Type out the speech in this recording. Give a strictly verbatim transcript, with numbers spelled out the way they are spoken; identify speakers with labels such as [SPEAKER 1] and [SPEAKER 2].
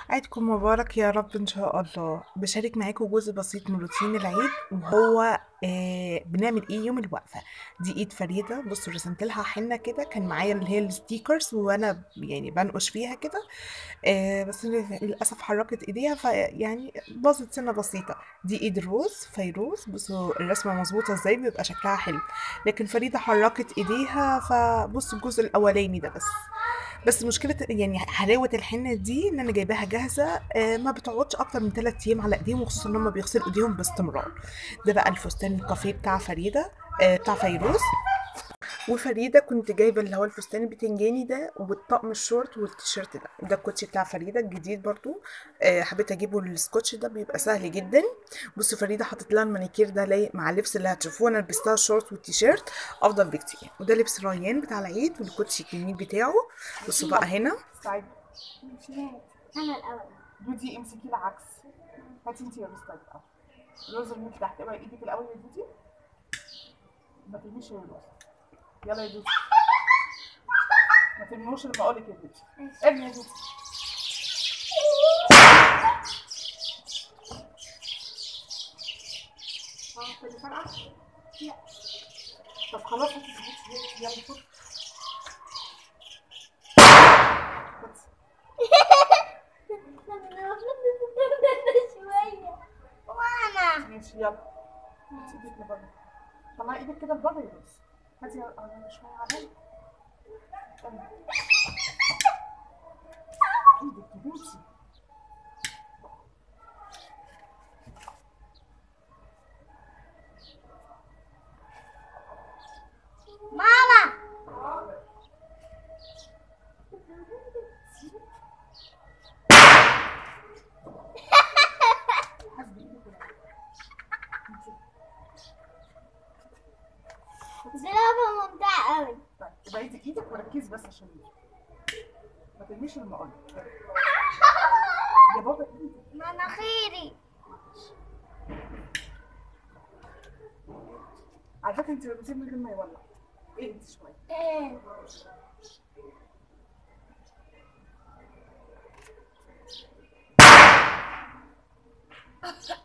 [SPEAKER 1] عيدكم مبارك يا رب ان شاء الله. بشارك معاكم جزء بسيط من روتين العيد، وهو آه بنعمل ايه يوم الوقفه. دي ايد فريده، بصوا رسمت لها حنه كده، كان معايا اللي هي الستيكرز وانا يعني بنقش فيها كده. آه بس للاسف حركت ايديها فيعني باظت سنه بسيطه. دي ايد الروز فيروز، بصوا الرسمه مظبوطه ازاي، بيبقى شكلها حلو. لكن فريده حركت ايديها، فبصوا الجزء الاولاني ده بس. بس مشكلة يعني حلاوة الحنة دي ان انا جايباها جاهزة، آه، ما بتقعدش اكتر من ثلاثة ايام على ايديهم، وخصوصا ان هم بيغسلوا ايديهم باستمرار. ده بقى الفستان الكافيه بتاع فريدة، آه، بتاع فيروز. وفريدة كنت جايبة اللي هو الفستان البتنجاني ده، والطقم الشورت والتيشيرت ده. ده الكوتشي بتاع فريدة الجديد برضو. آه، حبيت اجيبه، السكوتش ده بيبقى سهل جدا. بصوا فريدة حطت لها المانيكير ده لايق مع اللبس اللي هتشوفوه. انا لبستها الشورت والتيشيرت افضل بكتير. وده لبس ريان بتاع العيد، والكوتشي الجميل بتاعه. بصوا بقى هنا. استعدي.
[SPEAKER 2] انا الاول.
[SPEAKER 1] دودي امسكي العكس. هاتي انتي الرز طيب الاول. الرز ارميه تحت، ابقى ايدك الاول يا دودي. ما ترميش الرز. يلا يا دودي، ما ترميهوش لما اقولك يا دودي. ارمي يا دودي. اه اللي فرقع؟ لا. طب خلاص هاتي دودي، يلا خد.
[SPEAKER 2] شوية وانا
[SPEAKER 1] ماشي يلا. هاتي ايدك لبره. طلعي ايدك كده لبره يا روز. هاتي على شويه على ايدك يا بنتي.
[SPEAKER 2] ماما.
[SPEAKER 1] حاسبي ايدك ولا
[SPEAKER 2] دي لعبة ممتعة أوي.
[SPEAKER 1] طيب يبقى ايدك ايدك وركزي بس عشان ما ترميش لما اقولك. يا بابا ايدك.
[SPEAKER 2] مناخيري.
[SPEAKER 1] على فكره انت بتسيبي من غير ما يولع. اهدي شويه.
[SPEAKER 2] ايه